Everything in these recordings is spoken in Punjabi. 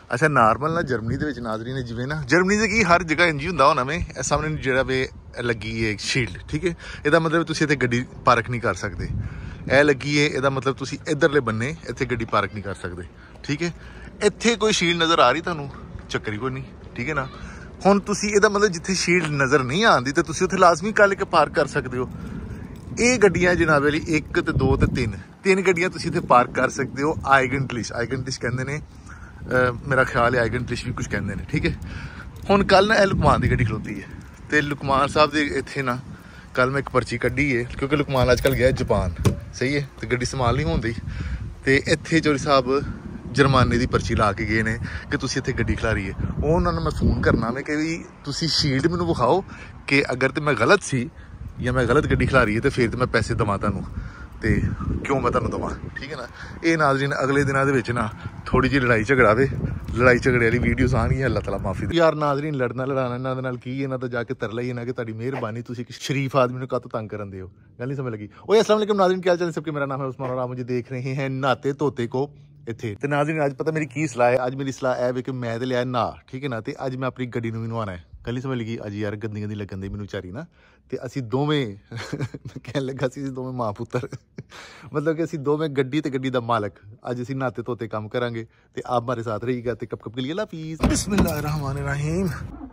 ਅੱਛਾ ਨਾਰਮਲ ਨਾ ਜਰਮਨੀ ਦੇ ਵਿੱਚ ਨਾਜ਼ਰੀਨ ਜਿਵੇਂ ਨਾ ਜਰਮਨੀ ਦੇ ਕੀ ਹਰ ਜਗ੍ਹਾ ਇੰਜ ਹੀ ਹੁੰਦਾ ਹੋਣਾ ਵੇ ਇਹ ਸਾਹਮਣੇ ਜਿਹੜਾ ਵੇ ਲੱਗੀ ਹੈ ਸ਼ੀਲਡ ਠੀਕ ਹੈ ਇਹਦਾ ਮਤਲਬ ਤੁਸੀਂ ਇੱਥੇ ਗੱਡੀ ਪਾਰਕ ਨਹੀਂ ਕਰ ਸਕਦੇ ਇਹ ਲੱਗੀ ਹੈ ਇਹਦਾ ਮਤਲਬ ਤੁਸੀਂ ਇੱਧਰਲੇ ਬੰਨੇ ਇੱਥੇ ਗੱਡੀ ਪਾਰਕ ਨਹੀਂ ਕਰ ਸਕਦੇ ਠੀਕ ਹੈ ਇੱਥੇ ਕੋਈ ਸ਼ੀਲਡ ਨਜ਼ਰ ਆ ਰਹੀ ਤੁਹਾਨੂੰ ਚੱਕਰ ਹੀ ਕੋਈ ਨਹੀਂ ਠੀਕ ਹੈ ਨਾ ਹੁਣ ਤੁਸੀਂ ਇਹਦਾ ਮਤਲਬ ਜਿੱਥੇ ਸ਼ੀਲਡ ਨਜ਼ਰ ਨਹੀਂ ਆਉਂਦੀ ਤੇ ਤੁਸੀਂ ਉੱਥੇ ਲਾਜ਼ਮੀ ਕੱਢ ਕੇ ਪਾਰਕ ਕਰ ਸਕਦੇ ਹੋ ਇਹ ਗੱਡੀਆਂ ਜਨਾਬ ਵਾਲੀ 1 ਤੇ 2 ਤੇ 3 ਗੱਡੀਆਂ ਤੁਸੀਂ ਇੱਥੇ ਪਾਰਕ ਕਰ ਸਕਦੇ ਹੋ ਆਈਗਨਟਲਿਸ਼ ਕਹਿੰਦੇ ਨੇ ਮੇਰਾ ਖਿਆਲ ਹੈ ਆਈਗਨਟਲਿਸ਼ ਵੀ ਕੁਝ ਕਹਿੰਦੇ ਨੇ ਠੀਕ ਹੈ ਹੁਣ ਕੱਲ ਨਾ ਇਹ ਲੁਕਮਾਨ ਦੀ ਗੱਡੀ ਖਲੋਤੀ ਹੈ ਤੇ ਲੁਕਮਾਨ ਸਾਹਿਬ ਦੇ ਇੱਥੇ ਨਾ ਕੱਲ ਮੈਂ ਇੱਕ ਪਰਚੀ ਕੱਢੀ ਹੈ ਕਿਉਂਕਿ ਲੁਕਮਾਨ ਅੱਜ ਕੱਲ੍ਹ ਗਿਆ ਜਾਪਾਨ ਸਹੀ ਹੈ ਤੇ ਗੱਡੀ ਸੰਭਾਲ ਨਹੀਂ ਹੁੰਦੀ ਤੇ ਇੱਥੇ ਚੌਧਰੀ ਸਾਹਿਬ ਜੁਰਮਾਨੇ ਦੀ ਪਰਚੀ ਲਾ ਕੇ ਗਏ ਨੇ ਕਿ ਤੁਸੀਂ ਇੱਥੇ ਗੱਡੀ ਖਿਲਾਰੀ ਹੈ ਉਹ ਉਹਨਾਂ ਨੂੰ ਮੈਂ ਫੋਨ ਕਰਨਾ ਮੈਂ ਕਿ ਵੀ ਤੁਸੀਂ ਸ਼ੀਲਡ ਮੈਨੂੰ ਵਿਖਾਓ ਕਿ ਅਗਰ ਤੇ ਮੈਂ ਗਲਤ ਸੀ ਜਾਂ ਮੈਂ ਗਲਤ ਗੱਡੀ ਖਿਲਾਰੀ ਹੈ ਤੇ ਫਿਰ ਤੇ ਮੈਂ ਪੈਸੇ ਦੇਵਾਂ ਤੁਹਾਨੂੰ ਤੇ ਕਿਉਂ ਮੈਂ ਤੁਹਾਨੂੰ ਦੇਵਾਂ ਠੀਕ ਹੈ ਨਾ ਇਹ ਨਾਜ਼ਰੀਨ ਅਗਲੇ ਦਿਨਾਂ ਦੇ ਵਿੱਚ ਨਾ ਥੋੜੀ ਜਿਹੀ ਲੜਾਈ ਝਗੜੇ ਵਾਲੀ ਵੀਡੀਓਜ਼ ਆਉਣਗੀਆਂ ਅੱਲਾਹ ਤਾਲਾ ਮਾਫੀ ਯਾਰ ਨਾਜ਼ਰੀਨ ਲੜਨਾ ਲੜਾਣਾ ਇਹਨਾਂ ਦੇ ਨਾਲ ਕੀ ਇਹਨਾਂ ਤੋਂ ਜਾ ਕੇ ਤਰਲਾ ਹੀ ਇਹਨਾਂ ਕਿ ਤੁਹਾਡੀ ਮਿਹਰਬਾਨੀ ਤੁਸੀਂ ਇੱਕ ਸ਼ਰੀਫ ਆਦਮੀ ਨੂੰ ਕਾਹਤੋਂ ਤੰਗ ਕਰਨ ਦੇ ਹੋ ਗੱਲ ਨਹੀਂ ਸਮਝ ਲੱਗੀ ਓਏ अस्सलाम वालेकुम नाज़रीन क्या हाल सबके मेरा नाम है उस्मान और आप मुझे देख रहे हैं नहाते धोते को ਇੱਥੇ ਤੇ ਨਾਜ਼ਰੀਨ ਅੱਜ ਪਤਾ ਮੇਰੀ ਕੀ ਸਲਾਹ ਹੈ ਅੱਜ ਮੇਰੀ ਸਲਾਹ ਇਹ ਵੇ ਕਿ ਮੈਂ ਤੇ ਲਿਆ ਨਾ ਠੀਕ ਹੈ ਨਾ ਤੇ ਅੱਜ ਮੈਂ ਆਪਣੀ ਗੱਡੀ ਨੂੰ ਵੀ ਨਵਾਉਣਾ ਹੈ ਕੱਲ ਹੀ ਸਮਝ ਲੱਗੀ ਅੱਜ ਯਾਰ ਗੰਦੀ ਲੱਗਣ ਦੀ ਮੈਨੂੰ ਵਿਚਾਰੀ ਨਾ ਤੇ ਅਸੀਂ ਦੋਵੇਂ ਕਹਿਣ ਲੱਗਾ ਸੀ ਅਸੀਂ ਦੋਵੇਂ ਮਾਂ ਪੁੱਤਰ ਮਤਲਬ ਕਿ ਅਸੀਂ ਦੋਵੇਂ ਗੱਡੀ ਤੇ ਗੱਡੀ ਦਾ ਮਾਲਕ ਅੱਜ ਅਸੀਂ ਨਹਾਤੇ ਧੋਤੇ ਕੰਮ ਕਰਾਂਗੇ ਤੇ ਆਪ ਹਮਾਰੇ ਸਾਥ ਰਹੀਗਾ ਤੇ ਕਬ के लिए लाफिज बिस्मिल्लाहिर्रहमानिर्रहीम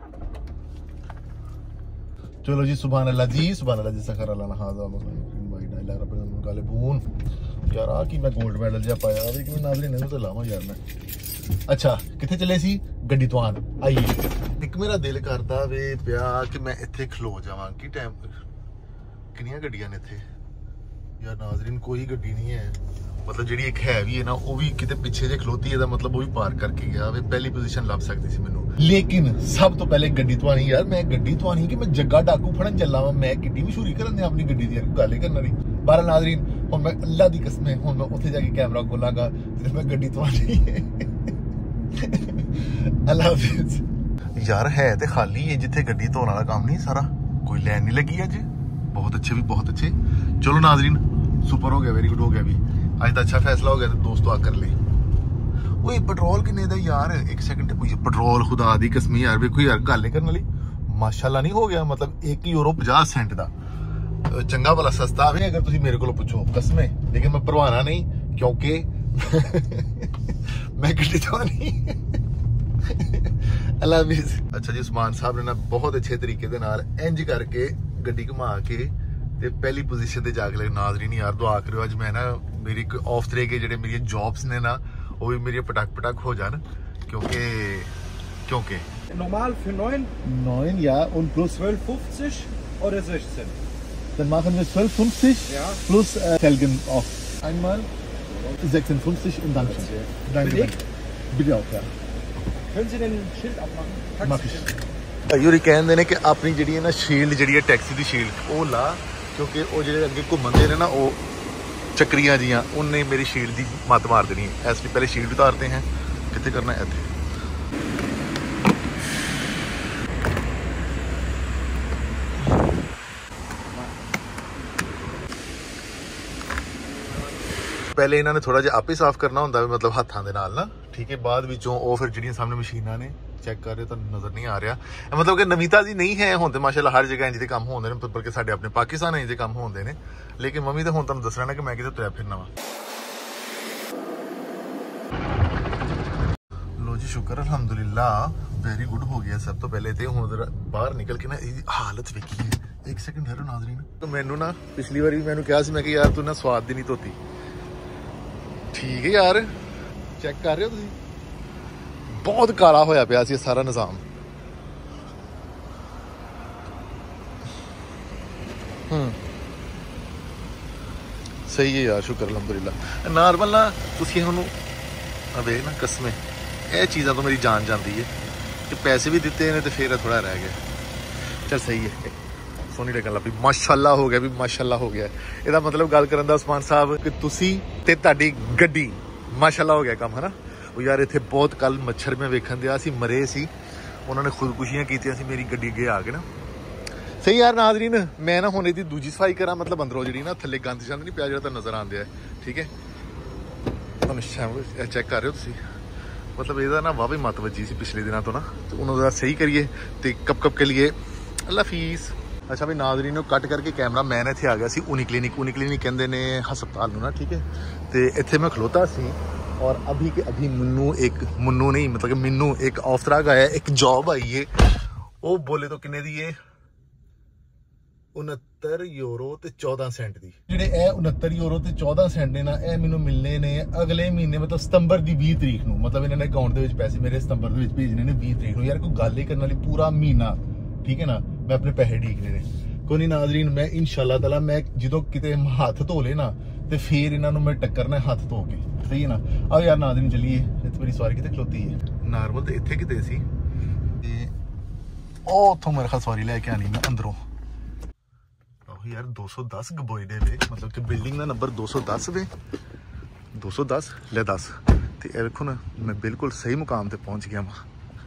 चलो जी सुभान अल्लाह जी सखर अल्लाह हाज़ा भाई डाला रब्बुल गालिबून यार आ कि मैं गोल्ड मेडल जा पाया वे कि मैं नाज़रीन ने तो लावा यार मैं अच्छा किथे चले सी गड्डी तवान आइए एक मेरा दिल करता वे पिया कि मैं इत्थे खलो जावां कि टाइम किनियां गड्डियां ने इत्थे यार नाज़रीन कोई गड्डी नहीं है मतलब ਜਿਹੜੀ ਇੱਕ ਹੈ ਵੀ ਹੈ ਨਾ ਉਹ ਵੀ ਕਿਤੇ ਪਿੱਛੇ ਜੇ ਖਲੋਤੀ ਇਹਦਾ ਮਤਲਬ ਉਹ ਵੀ ਪਾਰ ਕਰਕੇ ਗਿਆ ਵੇ ਪਹਿਲੀ ਪੋਜੀਸ਼ਨ ਲੱਭ ਸਕਦੀ ਸੀ ਮੈਨੂੰ ਲੇਕਿਨ ਸਭ ਤੋਂ ਪਹਿਲੇ ਗੱਡੀ ਧਵਾਣੀ ਯਾਰ ਮੈਂ ਗੱਡੀ ਧਵਾਣੀ ਕਿ ਮੈਂ ਜੱਗਾ ਡਾਕੂ ਫੜਨ ਚੱਲਾ ਵਾਂ ਮੈਂ ਕਿੱਡੀ ਮਸ਼ਹੂਰੀ ਕਰਨ ਦੇ ਆਪਣੀ ਗੱਡੀ ਦੀ ਯਾਰ ਗੱਲ ਹੀ ਕਰਨ ਵਾਲੀ ਬਾਹਰ ਨਾਜ਼ਰੀਨ ਹੁਣ ਮੈਂ ਅੱਲਾ ਦੀ ਕਸਮ ਹੈ ਹੁਣ ਮੈਂ ਉੱਥੇ ਜਾ ਕੇ ਕੈਮਰਾ ਖੋਲਾਂਗਾ ਤੇ ਮੈਂ ਗੱਡੀ ਧਵਾਣੀ ਹੈ ਅੱਲਾ ਹਾਫਿਜ਼ ਯਾਰ ਹੈ ਤੇ ਖਾਲੀ ਹੈ ਜਿੱਥੇ ਗੱਡੀ ਧੋਣ ਵਾਲਾ ਕੰਮ ਨਹੀਂ ਸਾਰਾ ਕੋਈ ਲਾਈਨ ਨਹੀਂ ਲੱਗੀ ਅੱਜ ਬਹੁਤ ਅੱਛੇ ਚਲੋ ਨਾਜ਼ਰੀਨ ਸੁਪਰ ਹੋ ਗਿਆ ਵੈਰੀ ਗੁੱਡ ਹੋ ਗਿਆ ਵੀ ਅੱਜ ਤਾਂ ਅੱਛਾ ਫੈਸਲਾ ਹੋ ਗਿਆ ਤੇ ਦੋਸਤੋ ਆ ਕਰ ਲੈ ਓਏ ਪੈਟਰੋਲ ਕਿੰਨੇ ਦਾ ਯਾਰ 1 ਸੈਕਿੰਡ ਪੈਟਰੋਲ ਖੁਦਾ ਦੀ ਕਸਮ ਯਾਰ ਵੇਖੋ ਯਾਰ ਗੱਲ ਕਰਨ ਵਾਲੀ ਮਾਸ਼ਾਅੱਲਾ ਨਹੀਂ ਹੋ ਗਿਆ ਮਤਲਬ 1 ਯੂਰੋ 50 ਸੈਂਟ ਦਾ ਚੰਗਾ ਭਲਾ ਸਸਤਾ ਵੀ ਅਗਰ ਤੁਸੀਂ ਮੇਰੇ ਕੋਲੋਂ ਪੁੱਛੋ ਕਸਮੇ ਲੇਕਿਨ ਮੈਂ ਪਰਵਾਨਾ ਨਹੀਂ ਕਿਉਂਕਿ ਮੈਂ ਗੱਡੀ ਤੋਂ ਨਹੀਂ ਅੱਲਾ ਹਾਫਿਜ਼ ਅੱਛਾ ਜੀ ਉਸਮਾਨ ਸਾਹਿਬ ਨੇ ਨਾ ਬਹੁਤ ਅੱਛੇ ਤਰੀਕੇ ਦੇ ਨਾਲ ਇੰਜ ਕਰਕੇ ਗੱਡੀ ਘੁਮਾ ਕੇ ਤੇ ਪਹਿਲੀ ਪੋਜੀਸ਼ਨ ਤੇ ਜਾ ਕੇ ਨਾਜ਼ਰੀਨ ਯਾਰ ਦੁਆ ਕਰਿਓ ਅੱਜ ਮੈਂ ਨਾ ਮੇਰੀ ਇੱਕ ਆਫ ਤਰੇ ਕੇ ਜਿਹੜੇ ਮੇਰੀਆਂ ਜੌਬਸ ਨੇ ਨਾ ਉਹ ਵੀ ਮੇਰੀ ਪਟਕ ਹੋ ਜਾਣ ਕਿਉਂਕਿ normal für 9 ja und plus 12,50 oder 16. Dann machen wir 12,50 ja. plus Felgen auf einmal 56 und dann schon. Danke. Bitte auch ja. Können Sie den Schild abmachen? Mach ich. ਯੂਰੀ ਕਹਿੰਦੇ ਨੇ ਕਿ ਆਪਣੀ ਜਿਹੜੀ ਹੈ ਨਾ ਸ਼ੀਲਡ ਜਿਹੜੀ ਹੈ ਟੈਕਸੀ ਦੀ ਸ਼ੀਲਡ ਉਹ ਲਾ ਕਿਉਂਕਿ ਉਹ ਜਿਹੜੇ ਅੱਗੇ ਘੁੰਮਦੇ ਨੇ ਨਾ ਉਹ ਚੱਕਰੀਆਂ ਜੀਆਂ ਉਹਨੇ ਮੇਰੀ ਸ਼ੀਲਡ ਦੀ ਮੱਤ ਮਾਰ ਦੇਣੀ ਹੈ ਇਸ ਲਈ ਪਹਿਲੇ ਸ਼ੀਲਡ ਉਤਾਰਦੇ हैं ਕਿੱਥੇ ਕਰਨਾ ਹੈ ਇੱਥੇ ਪਹਿਲੇ ਇਹਨਾਂ ਨੇ ਥੋੜਾ ਜਿਹਾ ਆਪੇ ਸਾਫ਼ ਕਰਨਾ ਹੁੰਦਾ ਮਤਲਬ ਹੱਥਾਂ ਦੇ ਨਾਲ ਨਾ ਠੀਕ ਹੈ ਬਾਅਦ ਵਿੱਚੋਂ ਉਹ ਫਿਰ ਜਿਹੜੀਆਂ ਸਾਹਮਣੇ ਮਸ਼ੀਨਾਂ ਨੇ ਚੈੱਕ ਕਰ ਰਹੇ ਤੁਹਾਨੂੰ ਨਜ਼ਰ ਨਹੀਂ ਆ ਰਿਹਾ ਮਤਲਬ ਕਿ ਨਵੀਤਾ ਜੀ ਨਹੀਂ ਹੈ ਹੁਣ ਤੇ ਮਾਸ਼ਾਅੱਲਾ ਹਰ ਜਗ੍ਹਾ ਇੰਜ ਦੇ ਕੰਮ ਹੁੰਦੇ ਨੇ ਬਲਕਿ ਸਾਡੇ ਆਪਣੇ ਪਾਕਿਸਤਾਨ ਇੰਜ ਦੇ ਕੰਮ ਹੁੰਦੇ ਨੇ ਲੇਕਿਨ ਮੰਮੀ ਤਾਂ ਹੁਣ ਤੁਹਾਨੂੰ ਦੱਸਣਾ ਨਾ ਕਿ ਮੈਂ ਕਿਤੇ ਤੁਰਿਆ ਫਿਰਨਾ ਵਾ ਲੋ ਜੀ ਸ਼ੁਕਰ ਅਲਹਮਦੁਲਿਲਾ ਵੈਰੀ ਗੁੱਡ ਹੋ ਗਿਆ ਸਭ ਤੋਂ ਪਹਿਲੇ ਤੇ ਹੁਣ ਜ਼ਰਾ ਬਾਹਰ ਨਿਕਲ ਕੇ ਨਾ ਇਹਦੀ ਹਾਲਤ ਵੇਖੀਏ 1 ਸੈਕਿੰਡ ਠਹਿਰੋ ਨਾਜ਼ਰੀਨ ਮੈਨੂੰ ਨਾ ਪਿਛਲੀ ਵਾਰੀ ਵੀ ਮੈਨੂੰ ਕਿਹਾ ਸੀ ਮੈਂ ਕਿ ਯਾਰ ਤੂੰ ਨਾ ਸਵਾਦ ਦੀ ਨਹੀਂ ਧੋਤੀ ਠੀਕ ਹੈ ਯਾਰ ਚੈੱਕ ਕਰ ਰਹੇ ਹੋ ਤੁਸੀਂ ਬਹੁਤ ਕਾਲਾ ਹੋਇਆ ਪਿਆ ਸੀ ਸਾਰਾ ਨਿਜ਼ਾਮ ਸਹੀ ਹੈ ਯਾਰ ਸ਼ੁਕਰ ਅਲਹਮਦੁਲਿਲਾ ਨਾਰਮਲ ਨਾ ਤੁਸੀਂ ਉਹਨੂੰ ਵੇਖ ਨਾ ਕਸਮੇ ਇਹ ਚੀਜ਼ਾਂ ਤੋਂ ਮੇਰੀ ਜਾਨ ਜਾਂਦੀ ਹੈ ਕਿ ਪੈਸੇ ਵੀ ਦਿੱਤੇ ਨੇ ਤੇ ਫਿਰ ਥੋੜਾ ਰਹਿ ਗਿਆ ਚੱਲ ਸਹੀ ਹੈ ਸੋਹਣੀ ਲੱਗਣ ਲੱਗ ਪਈ ਮਾਸ਼ਾਅੱਲਾ ਹੋ ਗਿਆ ਵੀ ਮਾਸ਼ਾਅੱਲਾ ਹੋ ਗਿਆ ਇਹਦਾ ਮਤਲਬ ਗੱਲ ਕਰਨ ਦਾ ਉਸਮਾਨ ਸਾਹਿਬ ਕਿ ਤੁਸੀਂ ਤੇ ਤੁਹਾਡੀ ਗੱਡੀ ਮਾਸ਼ਾਅੱਲਾ ਹੋ ਗਿਆ ਕੰਮ ਹਨਾ ਉਹ ਯਾਰ ਇੱਥੇ ਬਹੁਤ ਕੱਲ ਮੱਛਰ ਮੈਂ ਵੇਖਣ ਦਿਆ ਸੀ ਮਰੇ ਸੀ ਉਹਨਾਂ ਨੇ ਖੁਦਕੁਸ਼ੀਆਂ ਕੀਤੀਆਂ ਸੀ ਮੇਰੀ ਗੱਡੀ ਅੱਗੇ ਆ ਕੇ ਨਾ ਸਹੀ ਯਾਰ ਨਾਜ਼ਰੀਨ ਮੈਂ ਨਾ ਹੁਣ ਇਹਦੀ ਦੂਜੀ ਸਫਾਈ ਕਰਾਂ ਮਤਲਬ ਅੰਦਰੋਂ ਜਿਹੜੀ ਨਾ ਥੱਲੇ ਗੰਦ ਸ਼ੰਦ ਨਹੀਂ ਪਿਆ ਜਿਹੜਾ ਤਾਂ ਨਜ਼ਰ ਆਉਂਦੇ ਆ ਠੀਕ ਹੈ ਤੁਹਾਨੂੰ ਚੈੱਕ ਕਰ ਰਹੇ ਹੋ ਤੁਸੀਂ मतलब ਇਹਦਾ ਨਾ ਵਾਹਵਾ ਮਤ ਵੱਜੀ ਸੀ ਪਿਛਲੇ ਦਿਨਾਂ ਤੋਂ ਨਾ, ਤੇ ਉਹਨਾਂ ਦਾ ਸਹੀ ਕਰੀਏ ਤੇ ਕਪ ਕੇ लिए ਅੱਲਾ ਹਾਫਿਜ਼। ਅੱਛਾ ਵੀ ਨਾਜ਼ਰੀਨ ਨੂੰ ਕੱਟ ਕਰਕੇ ਕੈਮਰਾ ਮੈਨ ਇੱਥੇ ਆ ਗਿਆ ਸੀ ਉਨੀ ਕਲੀਨਿਕ ਕਹਿੰਦੇ ਨੇ ਹਸਪਤਾਲ ਨੂੰ ਨਾ, ਠੀਕ ਹੈ। ਤੇ ਇੱਥੇ ਮੈਂ ਖਲੋਤਾ ਸੀ और अभी के अभी मुन्नू नहीं मतलब कि मैनू एक ऑफर आया, एक जॉब आई है, वो बोले तो किन्ने दी है 69 यूरो ते 14 सेंट दी। ਜਿਹੜੇ ਇਹ 69 यूरो ਤੇ 14 सेंट ਨੇ ਨਾ, ਇਹ ਮੈਨੂੰ ਮਿਲਨੇ ਨੇ ਅਗਲੇ ਮਹੀਨੇ ਮਤਲਬ ਸਤੰਬਰ ਦੀ 20 ਤਰੀਕ ਨੂੰ। ਮਤਲਬ ਇਹਨਾਂ ਨੇ ਅਕਾਊਂਟ ਦੇ ਵਿੱਚ ਪੈਸੇ ਮੇਰੇ ਸਤੰਬਰ ਦੇ ਵਿੱਚ ਭੇਜਣੇ ਨੇ 20 ਤਰੀਕ ਨੂੰ। ਯਾਰ ਕੋਈ ਗੱਲ ਹੀ ਕਰਨ ਵਾਲੀ, ਪੂਰਾ ਮਹੀਨਾ, ਠੀਕ ਹੈ ਨਾ, ਮੈਂ ਆਪਣੇ ਪੈਸੇ ਢੀਕਨੇ ਨੇ। ਕੋਈ ਨਹੀਂ ਨਾਜ਼ਰੀਨ, ਮੈਂ ਇਨਸ਼ਾਅੱਲਾ ਤਾਲਾ ਮੈਂ ਜਦੋਂ ਕਿਤੇ ਹੱਥ ਧੋ ਲੇ ਨਾ ਤੇ ਫਿਰ ਇਹਨਾਂ ਨੂੰ ਮੈਂ ਟੱਕਰਨਾ ਹੱਥ ਧੋ ਕੇ, ਸਹੀ ਹੈ ਨਾ। ਆਓ ਯਾਰ ਨਾਜ਼ਰੀਨ ਚੱਲੀਏ। ਇੱਥੇ ਮੇਰੀ ਸਵਾਰੀ ਕਿਤੇ ਖਲੋਤੀ ਹੈ, ਨਾਰਮਲ ਤੇ ਇੱਥੇ ਕਿਤੇ ਸੀ ਤੇ ਉਹ ਉੱਥੋਂ ਮੇਰੇ ਖਿਆਲ ਸਵਾਰੀ ਲੈ ਕੇ ਆਣੀ ਮੈਂ ਅੰਦਰੋਂ। ਆਹੋ ਯਾਰ 210 ਗਬੋਇਡੇ ਵੇ, ਮਤਲਬ ਕਿ ਬਿਲਡਿੰਗ ਦਾ ਨੰਬਰ 210 ਵੇ, 210 ਲੈ 10। ਤੇ ਇਹ ਵੇਖੋ ਨਾ, ਮੈਂ ਬਿਲਕੁਲ ਸਹੀ ਮੁਕਾਮ ਤੇ ਪਹੁੰਚ ਗਿਆ ਵਾ।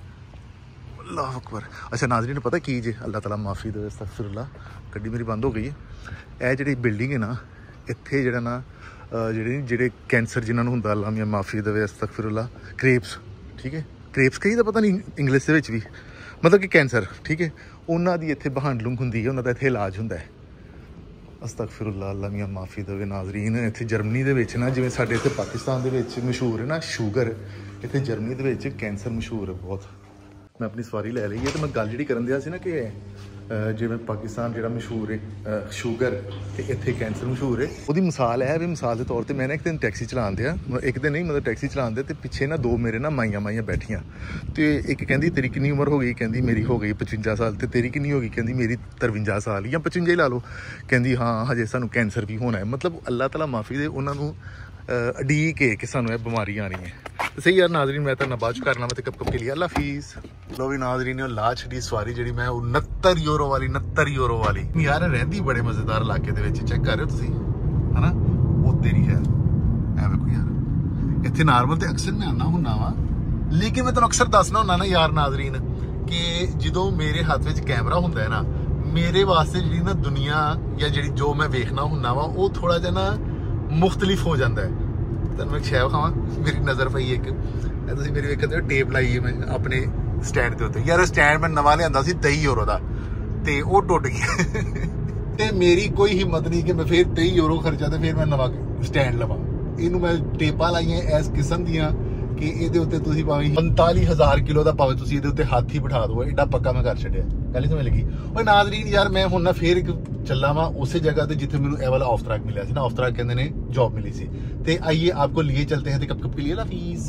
ਅੱਲਾਹੁ ਅਕਬਰ। ਅੱਛਾ ਨਾਜ਼ਰੀਨ ਪਤਾ ਕੀ ਜੇ, ਅੱਲਾਹ ਤਾਲਾ ਮਾਫੀ ਦੇਵੇ, ਅਸਤਗਫਿरुल्लाह, ਗੱਡੀ ਮੇਰੀ ਬੰਦ ਹੋ ਗਈ ਹੈ। ਇਹ ਜਿਹੜੀ ਬਿਲਡਿੰਗ ਹੈ ਨਾ, ਇੱਥੇ ਜਿਹੜਾ ਨਾ ਜਿਹੜੇ ਕੈਂਸਰ ਜਿਨ੍ਹਾਂ ਨੂੰ ਹੁੰਦਾ, ਅੱਲਾਹ ਮੀਆਂ ਮਾਫੀ ਦੇਵੇ, ਅਸਤਗਫਿरुल्लाह, ਕ੍ਰੇਪਸ, ਠੀਕ ਹੈ, ਕ੍ਰੇਪਸ ਕਹੀ ਦਾ ਪਤਾ ਨਹੀਂ ਇੰਗਲਿਸ਼ ਦੇ ਵਿੱਚ ਵੀ, ਮਤਲਬ ਕਿ ਕੈਂਸਰ, ਠੀਕ ਹੈ, ਉਹਨਾਂ ਦੀ ਇੱਥੇ ਬਹਾਂਡਲੁੰਗ ਹੁੰਦੀ ਹੈ, ਉਹਨਾਂ ਦਾ ਇੱਥੇ ਇਲਾਜ ਹੁੰਦਾ ਹੈ। ਅਸਤਗਫਿरुल्लाह, ਅੱਲਾਹ ਮੀਆਂ ਮਾਫੀ ਦੇਵੇ। ਨਾਜ਼ਰੀਨ ਇੱਥੇ ਜਰਮਨੀ ਦੇ ਵਿੱਚ ਨਾ, ਜਿਵੇਂ ਸਾਡੇ ਇੱਥੇ ਪਾਕਿਸਤਾਨ ਦੇ ਵਿੱਚ ਮਸ਼ਹੂਰ ਹੈ ਨਾ ਸ਼ੂਗਰ, ਇੱਥੇ ਜਰਮਨੀ ਦੇ ਵਿੱਚ ਕੈਂਸਰ ਮਸ਼ਹੂਰ ਹੈ ਬਹੁਤ। ਮੈਂ ਆਪਣੀ ਸਵਾਰੀ ਲੈ ਲਈ ਹੈ ਤੇ ਮੈਂ ਗੱਲ ਜਿਹੜੀ ਕਰਨ ਦਿਆ ਸੀ ਨਾ ਕਿ ਜਿਵੇਂ ਪਾਕਿਸਤਾਨ ਜਿਹੜਾ ਮਸ਼ਹੂਰ ਹੈ ਸ਼ੂਗਰ ਤੇ ਇੱਥੇ ਕੈਂਸਰ ਮਸ਼ਹੂਰ ਹੈ, ਉਹਦੀ ਮਿਸਾਲ ਹੈ ਵੀ, ਮਿਸਾਲ ਦੇ ਤੌਰ ਤੇ ਮੈਂ ਨਾ ਇੱਕ ਦਿਨ ਟੈਕਸੀ ਚਲਾਉਣ ਦਿਆ, ਇੱਕ ਦਿਨ ਨਹੀਂ ਮਤਲਬ ਟੈਕਸੀ ਚਲਾਉਣ ਦੇ, ਤੇ ਪਿੱਛੇ ਨਾ ਦੋ ਮੇਰੇ ਨਾ ਮਾਈਆਂ ਬੈਠੀਆਂ, ਤੇ ਇੱਕ ਕਹਿੰਦੀ ਤੇਰੀ ਕਿੰਨੀ ਉਮਰ ਹੋ ਗਈ, ਕਹਿੰਦੀ ਮੇਰੀ ਹੋ ਗਈ 55 ਸਾਲ, ਤੇ ਤੇਰੀ ਕਿੰਨੀ ਹੋ ਗਈ, ਕਹਿੰਦੀ ਮੇਰੀ 53 ਸਾਲ ਜਾਂ 55 ਹੀ ਲਾ ਲਓ, ਕਹਿੰਦੀ ਹਾਂ ਹਜੇ ਸਾਨੂੰ ਕੈਂਸਰ ਵੀ ਹੋਣਾ ਹੈ। ਮਤਲਬ ਅੱਲਾਹ ਤਾਲਾ ਮਾਫੀ ਦੇ, ਉਹਨਾਂ ਨੂੰ ਅਡੀਕ ਹੈ ਕਿ ਸਾਨੂੰ ਇਹ ਬਿਮਾਰੀ ਆਣੀ ਹੈ। ਸਹੀ ਯਾਰ ਨਾਜ਼ਰੀਨ, ਮੈਂ ਤਾਂ ਬਾਅਦ ਚ ਕਰਨਾ ਮੈਂ ਤੇ ਕਪ ਕੇ ਲਈ ਅੱਲਾ ਹਾਫਿਜ਼। ਲੋ ਵੀ ਨਾਜ਼ਰੀਨ, ਉਹ ਲਾ ਛੱਡੀ ਸਵਾਰੀ ਜਿਹੜੀ ਮੈਂ 69 ਯੂਰੋ ਵਾਲੀ ਯਾਰ, ਰਹਿੰਦੀ ਬੜੇ ਮਜ਼ੇਦਾਰ ਇਲਾਕੇ ਦੇ ਵਿੱਚ, ਚੈੱਕ ਕਰ ਰਹੇ ਹੋ ਤੁਸੀਂ ਹਨਾ, ਉਹ ਤੇਰੀ ਹੈ ਐ ਵੇਖੋ ਯਾਰ। ਇੱਥੇ ਨਾਰਮਲ ਤੇ ਅਕਸਰ ਮੈਂ ਆਉਣਾ ਹੁੰਦਾ ਵਾ, ਲੇਕਿਨ ਮੈਂ ਤੁਹਾਨੂੰ ਅਕਸਰ ਦੱਸਣਾ ਹੁੰਦਾ ਨਾ ਯਾਰ ਨਾਜ਼ਰੀਨ, ਕਿ ਜਦੋਂ ਮੇਰੇ ਹੱਥ ਵਿੱਚ ਕੈਮਰਾ ਹੁੰਦਾ ਹੈ ਨਾ, ਮੇਰੇ ਵਾਸਤੇ ਜਿਹੜੀ ਨਾ ਦੁਨੀਆ ਜਾਂ ਜਿਹੜੀ ਜੋ ਮੈਂ ਵੇਖਣਾ ਹੁੰਦਾ ਵਾ, ਉਹ ਥੋੜਾ ਜਿਹਾ ਨਾ ਮੁਖਤਲਿਫ ਹੋ ਜਾਂਦਾ ਹੈ। ਤੁਹਾਨੂੰ ਮੈਂ ਸ਼ੈ ਖਾਵਾਂ, ਮੇਰੀ ਨਜ਼ਰ ਪਈ ਇੱਕ, ਤੁਸੀਂ ਮੇਰੀ ਵੇਖਦੇ ਹੋ ਟੇਪ ਲਾਈ ਹੈ ਮੈਂ ਆਪਣੇ ਸਟੈਂਡ ਦੇ ਉੱਤੇ। ਯਾਰ ਸਟੈਂਡ ਮੈਂ ਨਵਾਂ ਲਿਆਂਦਾ ਸੀ 23 ਯੂਰੋ ਦਾ, ਤੇ ਉਹ ਟੁੱਟ ਗਿਆ ਤੇ ਮੇਰੀ ਕੋਈ ਹਿੰਮਤ ਨਹੀਂ ਕਿ ਮੈਂ ਫਿਰ 23 ਯੂਰੋ ਖਰਚਾ ਤੇ ਫਿਰ ਮੈਂ ਨਵਾਂ ਸਟੈਂਡ ਲਵਾਂ। ਇਹਨੂੰ ਮੈਂ ਟੇਪਾਂ ਲਾਈਆਂ ਇਸ ਕਿਸਮ ਦੀਆਂ ਕਿ ਇਹਦੇ ਉੱਤੇ ਤੁਸੀਂ ਭਾਵੇਂ 45,000 ਕਿਲੋ ਦਾ ਭਾਵੇਂ ਤੁਸੀਂ ਇਹਦੇ ਉੱਤੇ ਹੱਥ ਹੀ ਬਿਠਾ ਦਿਓ, ਐਡਾ ਪੱਕਾ ਮੈਂ ਕਰ ਛੱਡਿਆ। ਗੱਲ ਹੀ ਸਮਝ ਲੱਗੀ। ਓਏ ਨਾਜ਼ਰੀਨ ਯਾਰ, ਮੈਂ ਹੁਣ ਨਾ ਫੇਰ ਇੱਕ ਚੱਲਾ ਵਾ ਉਸੇ ਜਗ੍ਹਾ ਤੇ ਜਿੱਥੇ ਮੈਨੂੰ ਇਹ ਵਾਲਾ ਔਫਤਰਾਕ ਮਿਲਿਆ ਸੀ ਨਾ, ਔਫਤਰਾਕ ਕਹਿੰਦੇ ਨੇ ਜੌਬ ਮਿਲੀ ਸੀ। ਤੇ ਆਈਏ ਆਪਕੋ लिए चलते हैं, कब के लिए हाफिज़।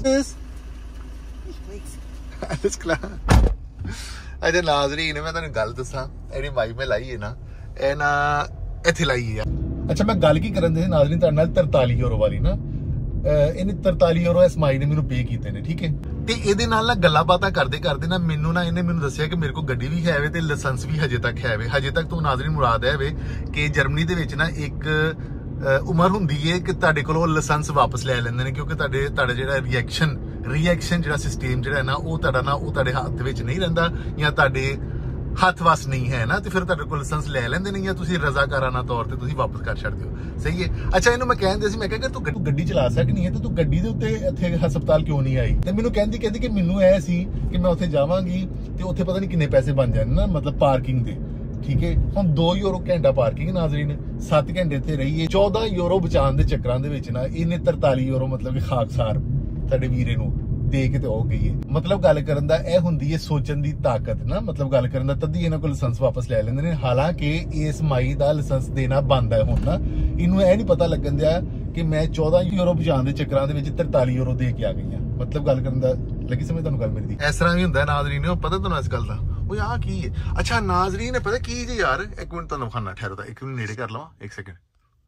ਅੱਛਾ ਨਾਜ਼ਰੀਨ, ਮੈਂ ਤੁਹਾਨੂੰ ਗੱਲ ਦੱਸਾਂ, ਇਹਦੀ ਮਾਈਕ ਮੈਂ ਲਾਈ ਹੈ ਨਾ, ਇਹ ਨਾ ਇੱਥੇ ਲਾਈ ਹੈ। ਅੱਛਾ ਮੈਂ ਗੱਲ ਕੀ ਕਰਨ ਦੇ ਸੀ ਨਾਜ਼ਰੀਨ ਤੁਹਾਡੇ ਨਾਲ, 43 ਯੂਰੋ ਵਾਲੀ ਨਾ, ਇਹਨੇ 43 ਯੂਰੋ ਇਸ ਮਾਈ ਨੇ ਮੈਨੂੰ ਪੇ ਕੀਤੇ ਨੇ, ਠੀਕ ਹੈ। ਤੇ ਇਹਦੇ ਨਾਲ ਨਾ ਗੱਲਾਂ ਬਾਤਾਂ ਕਰਦੇ ਨਾ ਇਹਨੇ ਮੈਨੂੰ ਦੱਸਿਆ ਕਿ ਮੇਰੇ ਕੋਲ ਗੱਡੀ ਵੀ ਹੈ ਵੇ ਤੇ ਲਾਇਸੈਂਸ ਵੀ ਹਜੇ ਤੱਕ ਹੈ ਵੇ। ਹਜੇ ਤੱਕ ਤੋਂ ਨਾਜ਼ਰੀਨ ਮੁਰਾਦ ਹੈ ਵੇ ਕਿ ਜਰਮਨੀ ਦੇ ਵਿੱਚ ਨਾ ਇੱਕ ਉਮਰ ਹੁੰਦੀ ਹੈ ਕਿ ਤੁਹਾਡੇ ਕੋਲੋਂ ਲਾਇਸੈਂਸ ਵਾਪਸ ਲੈ ਲੈਂਦੇ ਨੇ, ਕਿਉਂਕਿ ਤੁਹਾਡਾ ਜਿਹੜਾ ਰਿਐਕਸ਼ਨ ਜਿਹੜਾ ਸਿਸਟਮ ਜਿਹੜਾ ਨਾ, ਉਹ ਤੁਹਾਡੇ ਹੱਥ ਵਿੱਚ ਨਹੀਂ ਰਹਿੰਦਾ, ਜਾਂ ਤੁਹਾਡੇ ਹੱਥ ਵਸ ਨਹੀਂ ਹੈ ਨਾ, ਤੇ ਫਿਰ ਤੁਹਾਡੇ ਕੋਲ ਲਾਇਸੈਂਸ ਲੈ ਲੈਂਦੇ ਨੇ, ਜਾਂ ਤੁਸੀਂ ਰਜ਼ਾਕਾਰਾਨਾ ਤੌਰ ਤੇ ਤੁਸੀਂ ਵਾਪਸ ਕਰ ਛੱਡਦੇ ਹੋ। ਸਹੀ ਹੈ। ਅੱਛਾ ਇਹਨੂੰ ਮੈਂ ਕਹਿੰਦੇ ਸੀ, ਮੈਂ ਕਿਹਾ ਕਿ ਤੂੰ ਗੱਡੀ ਚਲਾ ਸਕਦੀ ਹੈ ਤੇ ਤੂੰ ਗੱਡੀ ਦੇ ਉੱਤੇ ਇੱਥੇ ਹਸਪਤਾਲ ਕਿਉਂ ਨਹੀਂ ਆਈ? ਤੇ ਮੈਨੂੰ ਕਹਿੰਦੀ ਕਿ ਮੈਨੂੰ ਇਹ ਸੀ ਕਿ ਮੈਂ ਉੱਥੇ ਜਾਵਾਂਗੀ ਤੇ ਉੱਥੇ ਪਤਾ ਨਹੀਂ ਕਿੰਨੇ ਪੈਸੇ ਬਣ ਜਾਣੇ ਨਾ, ਮਤਲਬ ਪਾਰਕਿੰਗ ਦੇ, ਠੀਕ ਹੈ। ਹੁਣ 2 ਯੂਰੋ ਘੰਟਾ ਪਾਰਕਿੰਗ ਨਾਜ਼ਰੀਨ, 7 ਘੰਟੇ ਇੱਥੇ ਰਹੀਏ, 14 ਯੂਰੋ ਬਚਾਉਣ ਦੇ ਚੱਕਰਾਂ ਦੇ ਵਿੱਚ ਨਾ ਇਹਨੇ 43 ਯੂਰੋ ਮਤਲਬ ਕਿ ਖਾਕਸਾਰ ਸਾਡੇ ਵੀਰੇ ਨੂੰ ਦੇ ਕੇ ਤੇ ਹੋ ਗਈ ਹੈ। ਮਤਲਬ ਗੱਲ ਕਰਨ ਦਾ ਇਹ ਹੁੰਦੀ ਹੈ ਸੋਚਣ ਦੀ ਤਾਕਤ ਨਾ, ਮਤਲਬ ਗੱਲ ਕਰਨ ਦਾ ਤੱਦੀ ਇਹਨਾਂ ਕੋਲ ਲਾਇਸੈਂਸ ਵਾਪਸ ਲੈ ਲੈਂਦੇ ਨੇ। ਹਾਲਾਂਕਿ ਇਸ ਮਾਈ ਦਾ ਲਾਇਸੈਂਸ ਦੇਣਾ ਬੰਦ ਹੈ ਹੁਣ ਨਾ, ਇਹਨੂੰ ਇਹ ਨਹੀਂ ਪਤਾ ਲੱਗਣ ਦਿਆ ਕਿ ਮੈਂ 14 ਯੂਰੋ ਬਚਾਉਣ ਦੇ ਚੱਕਰਾਂ ਦੇ ਵਿੱਚ 43 ਯੂਰੋ ਦੇ ਕੇ ਆ ਗਈ ਹਾਂ। ਮਤਲਬ ਗੱਲ ਕਰਨ ਦਾ ਲੱਗੀ ਸਮਝ ਤੁਹਾਨੂੰ ਗੱਲ ਮੇਰੀ ਦੀ। ਇਸ ਤਰ੍ਹਾਂ ਵੀ ਹੁੰਦਾ ਨਾਜ਼ਰੀਨ, ਪਤਾ ਤੁਹਾਨੂੰ ਇਸ ਗੱਲ ਦਾ? ਉਹ ਆਹ ਕੀ ਹੈ? ਅੱਛਾ ਨਾਜ਼ਰੀਨ ਪਤਾ ਕੀ ਜੀ ਯਾਰ, ਇੱਕ ਮਿੰਟ ਤੁਹਾਨੂੰ ਖਾਣਾ ਠਹਿਰਦਾ, ਇੱਕ ਮਿੰਟ ਨੇੜੇ ਕਰ ਲਵਾਂ, 1 ਸੈਕਿੰਡ।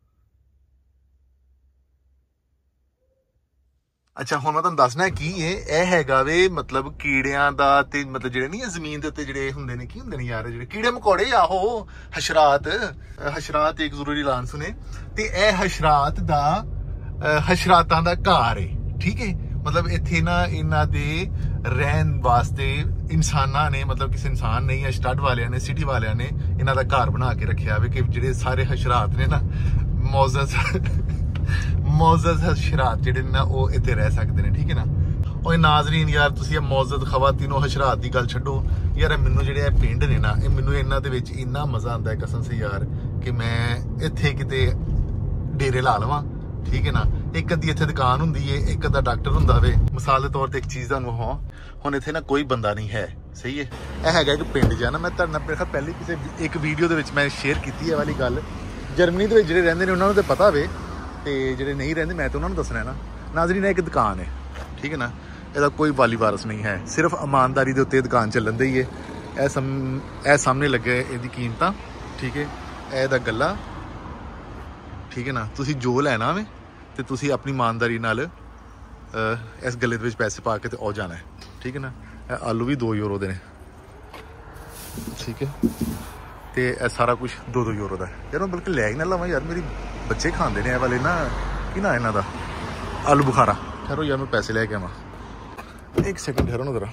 ਅੱਛਾ ਹੁਣ ਮੈਂ ਤੁਹਾਨੂੰ ਦੱਸਣਾ ਕੀ ਹੈ, ਇਹ ਹੈਗਾ ਵੇ ਮਤਲਬ ਕੀੜਿਆਂ ਦਾ, ਤੇ ਮਤਲਬ ਜਿਹੜੇ ਨਹੀਂ ਜ਼ਮੀਨ ਦੇ ਉੱਤੇ ਜਿਹੜੇ ਹੁੰਦੇ ਨੇ, ਕੀ ਹੁੰਦੇ ਨੇ ਯਾਰ, ਜਿਹੜੇ ਕੀੜੇ ਮਕੌੜੇ ਆਹੋ, ਹਸ਼ਰਾਤ ਇੱਕ ਜ਼ਰੂਰੀ ਐਲਾਨ ਸੁਣੇ, ਤੇ ਇਹ ਹਸ਼ਰਾਤਾਂ ਦਾ ਘਰ ਹੈ, ਠੀਕ ਹੈ। ਮਤਲਬ ਇੱਥੇ ਨਾ ਇਹਨਾਂ ਦੇ ਰਹਿਣ ਵਾਸਤੇ ਇਨਸਾਨਾਂ ਨੇ, ਮਤਲਬ ਕਿਸੇ ਇਨਸਾਨ ਨੇ ਜਾਂ ਸਟੱਡ ਵਾਲਿਆਂ ਨੇ, ਸਿਟੀ ਵਾਲਿਆਂ ਨੇ ਇਹਨਾਂ ਦਾ ਘਰ ਬਣਾ ਕੇ ਰੱਖਿਆ ਵੇ ਕਿ ਜਿਹੜੇ ਸਾਰੇ ਹਸ਼ਰਾਤ ਨੇ ਨਾ, ਮੌਜ਼ਜ਼ ਹਸ਼ਰਾਤ ਜਿਹੜੇ ਨੇ ਨਾ, ਉਹ ਇੱਥੇ ਰਹਿ ਸਕਦੇ ਨੇ, ਠੀਕ ਹੈ ਨਾ। ਓਏ ਨਾਜ਼ਰੀਨ ਯਾਰ ਤੁਸੀਂ ਇਹ ਮੌਜੂਦ ਖਵਾਤੀਨੋ ਹਸ਼ਰਾਤ ਦੀ ਗੱਲ ਛੱਡੋ ਯਾਰ, ਮੈਨੂੰ ਜਿਹੜੇ ਇਹ ਪਿੰਡ ਨੇ ਨਾ, ਇਹ ਮੈਨੂੰ ਇਹਨਾਂ ਦੇ ਵਿੱਚ ਇੰਨਾ ਮਜ਼ਾ ਆਉਂਦਾ ਹੈ ਕਸਮ ਸੇ ਯਾਰ, ਕਿ ਮੈਂ ਇੱਥੇ ਕਿਤੇ ਡੇਰੇ ਲਾ ਲਵਾਂ, ਠੀਕ ਹੈ ਨਾ। ਇੱਕ ਅੱਧੀ ਇੱਥੇ ਦੁਕਾਨ ਹੁੰਦੀ ਏ, ਇੱਕ ਅੱਧਾ ਡਾਕਟਰ ਹੁੰਦਾ ਹੋਵੇ। ਮਿਸਾਲ ਦੇ ਤੌਰ ਤੇ ਇੱਕ ਚੀਜ਼ ਤੁਹਾਨੂੰ ਹਾਂ, ਹੁਣ ਇੱਥੇ ਨਾ ਕੋਈ ਬੰਦਾ ਨਹੀਂ ਹੈ, ਸਹੀ ਹੈ। ਇਹ ਹੈਗਾ ਇੱਕ ਪਿੰਡ ਜਿਹਾ ਨਾ, ਮੈਂ ਤੁਹਾਡੇ ਨਾਲ ਮੇਰੇ ਖਿਆਲ ਪਹਿਲੇ ਕਿਸੇ ਇੱਕ ਵੀਡੀਓ ਦੇ ਵਿੱਚ ਮੈਂ ਸ਼ੇਅਰ ਕੀਤੀ ਹੈ ਵਾਲੀ ਗੱਲ। ਜਰਮਨੀ ਦੇ ਵਿੱਚ ਜਿਹੜੇ ਰਹਿੰਦੇ ਨੇ ਉਹਨਾਂ ਨੂੰ ਤਾਂ ਪਤਾ ਹੋਵੇ, ਤੇ ਜਿਹੜੇ ਨਹੀਂ ਰਹਿੰਦੇ ਮੈਂ ਤਾਂ ਉਹਨਾਂ ਨੂੰ ਦੱਸਣਾ ਨਾ। ਨਾਜ਼ਰੀਨ ਇੱਕ ਦੁਕਾਨ ਹੈ, ਠੀਕ ਹੈ ਨਾ, ਇਹਦਾ ਕੋਈ ਵਾਲੀ ਵਾਰਸ ਨਹੀਂ ਹੈ, ਸਿਰਫ ਇਮਾਨਦਾਰੀ ਦੇ ਉੱਤੇ ਦੁਕਾਨ ਚੱਲਣ ਦੀ ਹੈ। ਇਹ ਸਾਹਮਣੇ ਲੱਗੇ ਇਹਦੀ ਕੀਮਤਾਂ, ਠੀਕ ਹੈ, ਇਹਦਾ ਗੱਲਾ, ਠੀਕ ਹੈ ਨਾ। ਤੁਸੀਂ ਜੋ ਲੈਣਾ ਵੇ ਤੇ ਤੁਸੀਂ ਆਪਣੀ ਇਮਾਨਦਾਰੀ ਨਾਲ ਇਸ ਗੱਲੇ ਦੇ ਵਿੱਚ ਪੈਸੇ ਪਾ ਕੇ ਤੇ ਉਹ ਜਾਣਾ ਹੈ, ਠੀਕ ਹੈ ਨਾ। ਇਹ ਆਲੂ ਵੀ 2 ਯੂਰੋ ਦੇ ਨੇ, ਠੀਕ ਹੈ, ਤੇ ਇਹ ਸਾਰਾ ਕੁਝ 2-2 ਯੂਰੋ ਦਾ ਯਾਰ। ਮੈਂ ਬਲਕਿ ਲੈ ਹੀ ਨਾ ਲਵਾਂ ਯਾਰ, ਮੇਰੀ ਬੱਚੇ ਖਾਂਦੇ ਨੇ ਇਹ ਵਾਲੇ ਨਾ, ਕੀ ਨਾ ਇਹਨਾਂ ਦਾ, ਆਲੂ ਬੁਖਾਰਾ। ਠਹਿਰੋ ਯਾਰ ਮੈਂ ਪੈਸੇ ਲੈ ਕੇ ਆਵਾਂ, 1 ਸੈਕਿੰਡ ਠਹਿਰੋ ਨਾ ਜ਼ਰਾ।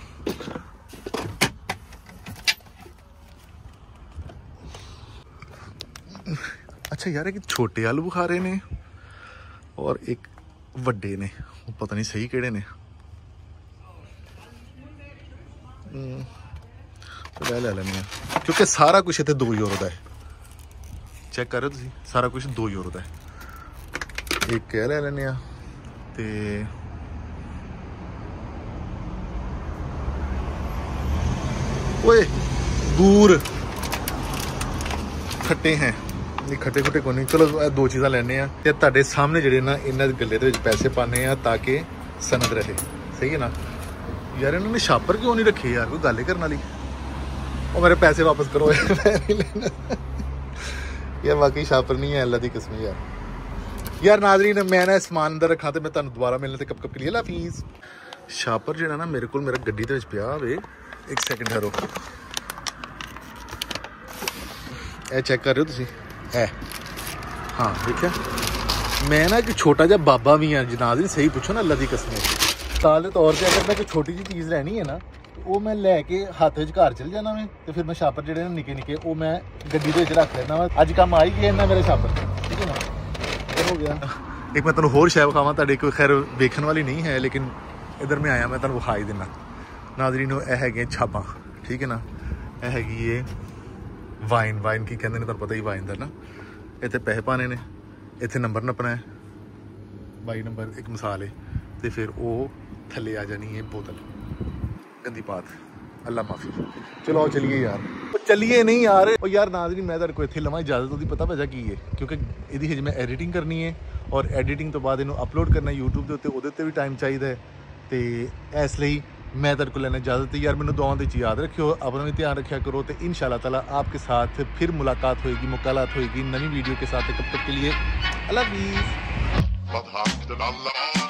ਅੱਛਾ ਯਾਰ, ਇੱਕ ਛੋਟੇ ਆਲੂ ਬੁਖਾਰੇ ਨੇ ਔਰ ਇੱਕ ਵੱਡੇ ਨੇ, ਉਹ ਪਤਾ ਨਹੀਂ ਸਹੀ ਕਿਹੜੇ ਨੇ। ਲੈ ਲੈਂਦੇ ਹਾਂ, ਕਿਉਂਕਿ ਸਾਰਾ ਕੁਝ ਇੱਥੇ 2 ਯੂਰੋ ਦਾ ਹੈ। ਚੈੱਕ ਕਰ ਰਹੇ ਹੋ ਤੁਸੀਂ, ਸਾਰਾ ਕੁਝ 2 ਯੂਰੋ ਦਾ ਹੈ। ਇੱਕ ਇਹ ਲੈ ਲੈਂਦੇ ਹਾਂ, ਤੇ ਓਏ ਗੂਰ ਖੱਟੇ ਹੈ ਨਹੀਂ, ਖੱਟੇ ਖੁੱਟੇ ਕੋਈ ਨਹੀਂ। ਚਲੋ ਇਹ 2 ਚੀਜ਼ਾਂ ਲੈਣੇ ਆ, ਤੇ ਤੁਹਾਡੇ ਸਾਹਮਣੇ ਜਿਹੜੇ ਨਾ ਇਹਨਾਂ ਦੇ ਗੱਲੇ ਦੇ ਵਿੱਚ ਪੈਸੇ ਪਾਣੇ ਆ ਤਾਂ ਕਿ ਸਨਦ ਰਹੇ, ਸਹੀ ਹੈ ਨਾ। ਯਾਰ ਇਹਨਾਂ ਨੇ ਛਾਪਰ ਕਿਉਂ ਨਹੀਂ ਰੱਖੇ ਯਾਰ, ਕੋਈ ਗੱਲ ਕਰਨ ਵਾਲੀ। ਉਹ ਮੇਰੇ ਪੈਸੇ ਵਾਪਸ ਕਰੋ ਯਾਰ, ਮੈਂ ਨਹੀਂ ਲੈਣਾ ਯਾਰ, ਵਾਕਈ ਛਾਪਰ ਨਹੀਂ ਹੈ, ਅੱਲਾ ਦੀ ਕਸਮ ਯਾਰ। ਯਾਰ ਨਾਜ਼ਰੀਨ ਮੈਂ ਨਾ ਸਮਾਨ ਅੰਦਰ ਰੱਖਾਂ ਤੇ ਮੈਂ ਤੁਹਾਨੂੰ ਦੁਬਾਰਾ ਮਿਲਣ ਤੇ ਕਪ ਕਲੀਏ ਲਾਫੀਜ਼। ਛਾਪਰ ਜਿਹੜਾ ਨਾ ਮੇਰੇ ਕੋਲ ਮੇਰਾ ਗੱਡੀ ਦੇ ਵਿੱਚ ਪਿਆ ਹੋਵੇ, 1 ਸੈਕਿੰਡ ਠਹਿਰੋ। ਇਹ ਚੈੱਕ ਕਰ ਰਹੇ ਹੋ ਤੁਸੀਂ, ਇਹ ਹਾਂ ਦੇਖਿਆ। ਮੈਂ ਨਾ ਇੱਕ ਛੋਟਾ ਜਿਹਾ ਬਾਬਾ ਵੀ ਹਾਂ ਜਨਾਬ ਜੀ, ਸਹੀ ਪੁੱਛੋ ਨਾ ਅੱਲਾ ਦੀ ਕਸਮ। ਸਾਲ ਦੇ ਤੌਰ ਤੇ ਅਗਰ ਮੈਂ ਕੋਈ ਛੋਟੀ ਜਿਹੀ ਚੀਜ਼ ਲੈਣੀ ਹੈ ਨਾ, ਉਹ ਮੈਂ ਲੈ ਕੇ ਹੱਥ ਵਿੱਚ ਘਰ ਚਲ ਜਾਣਾ ਵੇ, ਤੇ ਫਿਰ ਮੈਂ ਛਾਪਰ ਜਿਹੜੇ ਨੇ ਨਿੱਕੇ ਨਿੱਕੇ ਉਹ ਮੈਂ ਗੱਡੀ ਦੇ ਵਿੱਚ ਰੱਖ ਲੈਣਾ ਵਾ। ਅੱਜ ਕੰਮ ਆ ਹੀ ਗਿਆ ਇਹਨਾਂ ਮੇਰੇ ਛਾਪਰ, ਠੀਕ ਹੈ ਨਾ। ਹੋ ਗਿਆ ਇੱਕ ਮੈਂ ਤੁਹਾਨੂੰ ਹੋਰ ਸ਼ੈ ਵਿਖਾਵਾਂ, ਤੁਹਾਡੇ ਕੋਈ ਖੈਰ ਵੇਖਣ ਵਾਲੀ ਨਹੀਂ ਹੈ, ਲੇਕਿਨ ਇੱਧਰ ਮੈਂ ਆਇਆ, ਮੈਂ ਤੁਹਾਨੂੰ ਵਿਖਾ ਹੀ ਦਿੰਦਾ ਨਾਜ਼ਰੀਨ ਨੂੰ। ਇਹ ਹੈਗੀਆਂ ਛਾਪਾਂ, ਠੀਕ ਹੈ ਨਾ। ਇਹ ਹੈਗੀ ਏ ਵਾਈਨ ਕੀ ਕਹਿੰਦੇ ਨੇ ਤੁਹਾਨੂੰ ਪਤਾ ਹੀ, ਵਾਈਨ ਦਾ ਨਾ। ਇੱਥੇ ਪੈਸੇ ਪਾਣੇ ਨੇ, ਇੱਥੇ ਨੰਬਰ ਨੱਪਣਾ ਹੈ, 22 ਨੰਬਰ ਇੱਕ ਮਿਸਾਲ ਹੈ, ਤੇ ਫਿਰ ਉਹ ਥੱਲੇ ਆ ਜਾਣੀ ਹੈ ਬੋਤਲ। ਗੰਦੀ ਬਾਤ, ਅੱਲਾ ਮਾਫੀ। ਚਲੋ ਆਓ ਚਲੀਏ ਯਾਰ, ਉਹ ਚੱਲੀਏ ਨਹੀਂ ਯਾਰ। ਉਹ ਯਾਰ ਨਾਜ਼ਰੀਨ ਮੈਂ ਤੁਹਾਡੇ ਕੋਲ ਇੱਥੇ ਲਵਾਂ ਇਜਾਜ਼ਤ, ਉਹਦੀ ਪਤਾ ਵਜ੍ਹਾ ਕੀ ਹੈ, ਕਿਉਂਕਿ ਇਹਦੀ ਹਜੇ ਮੈਂ ਐਡੀਟਿੰਗ ਕਰਨੀ ਹੈ, ਔਰ ਐਡੀਟਿੰਗ ਤੋਂ ਬਾਅਦ ਇਹਨੂੰ ਅਪਲੋਡ ਕਰਨਾ YouTube ਦੇ ਉੱਤੇ, ਉਹਦੇ ਉੱਤੇ ਵੀ ਟਾਈਮ ਚਾਹੀਦਾ ਹੈ, ਤੇ ਇਸ ਲਈ मैं तेरे को लेना इजाज़त है यार। मैंने दुआओं में याद रखियो, अपना भी ध्यान रखा करो। तो इंशाल्लाह ताला आपके साथ फिर मुलाकात होगी, मुकालात होगी नई वीडियो के साथ। तब तक के लिए अल्लाह हाफ़िज़।